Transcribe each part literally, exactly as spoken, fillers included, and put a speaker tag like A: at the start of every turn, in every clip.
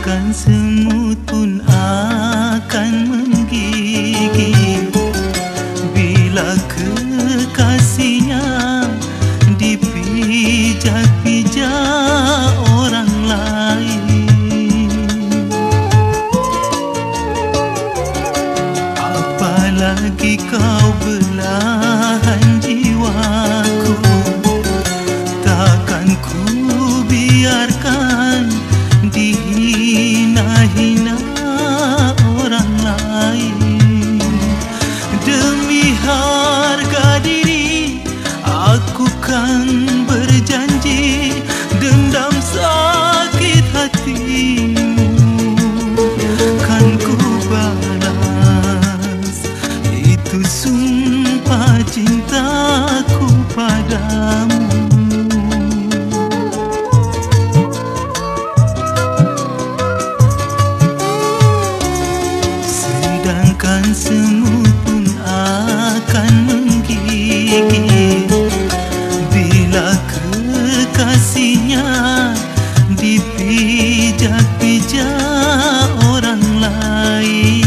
A: Sedangkan semut pun akan menggigit bila kekasihnya dipijak-pijak orang lain. Apalagi kau belahan jiwaku, takkan ku biarkan dihina-hina orang lain. Demi harga diri aku kan berjanji dendam sakit hatimu kan ku balas. Itu sumpah cintaku padamu. Sedangkan semut pun akan menggigit bila kekasihnya dipijak-pijak orang lain.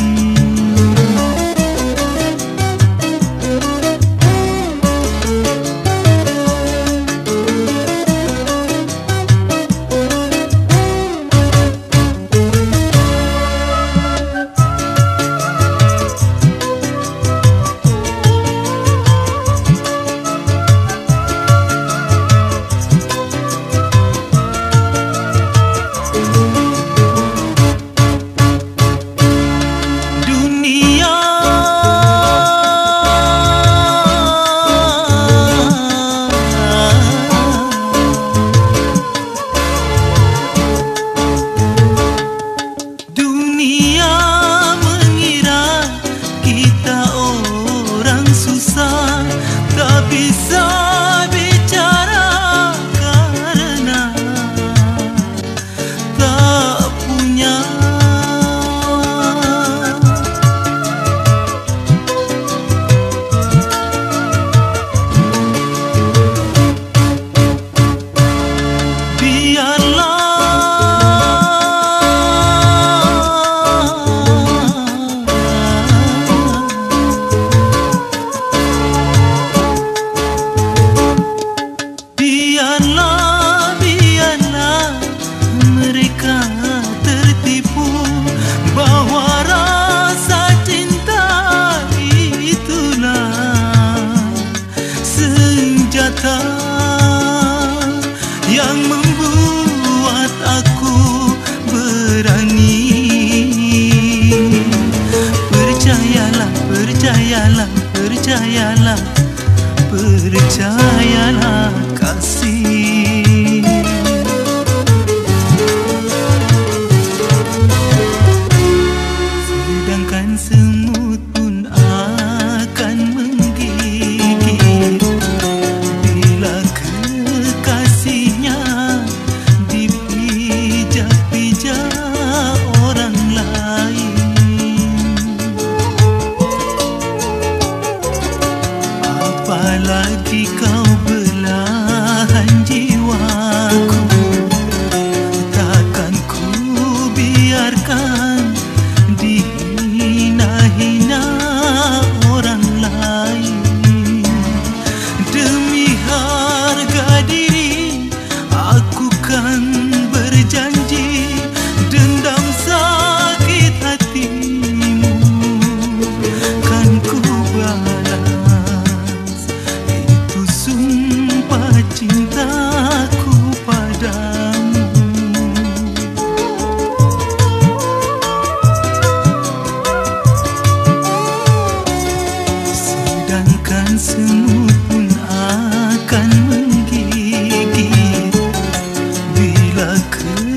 A: Yang membuat aku berani. Percayalah, percayalah, percayalah, percayalah kasih. Sedangkan semut pun akan menggigit bila kekasihnya dipijak-pijak orang lain. Apalagi kau belahan jiwaku, takkan ku biarkan dihina-hina orang lain. Demi harga diri aku kan berjanji dendam sakit hatimu kan ku balas. Itu sumpah cintaku padamu. Sedangkan semut pun akan menggigit bila ke